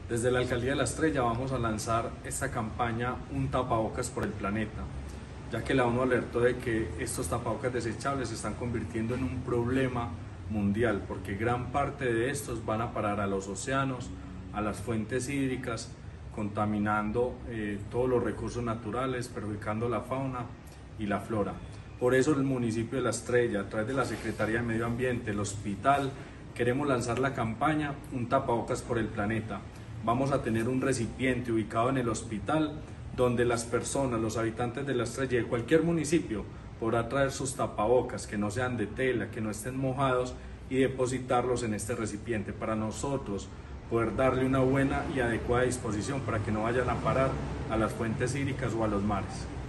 Desde la Alcaldía de La Estrella vamos a lanzar esta campaña Un tapabocas por el planeta, ya que la ONU alertó de que estos tapabocas desechables se están convirtiendo en un problema mundial, porque gran parte de estos van a parar a los océanos, a las fuentes hídricas, contaminando todos los recursos naturales, perjudicando la fauna y la flora. Por eso el municipio de La Estrella, a través de la Secretaría de Medio Ambiente, el hospital, queremos lanzar la campaña Un tapabocas por el planeta. Vamos a tener un recipiente ubicado en el hospital donde las personas, los habitantes de La Estrella de cualquier municipio podrán traer sus tapabocas que no sean de tela, que no estén mojados y depositarlos en este recipiente para nosotros poder darle una buena y adecuada disposición para que no vayan a parar a las fuentes hídricas o a los mares.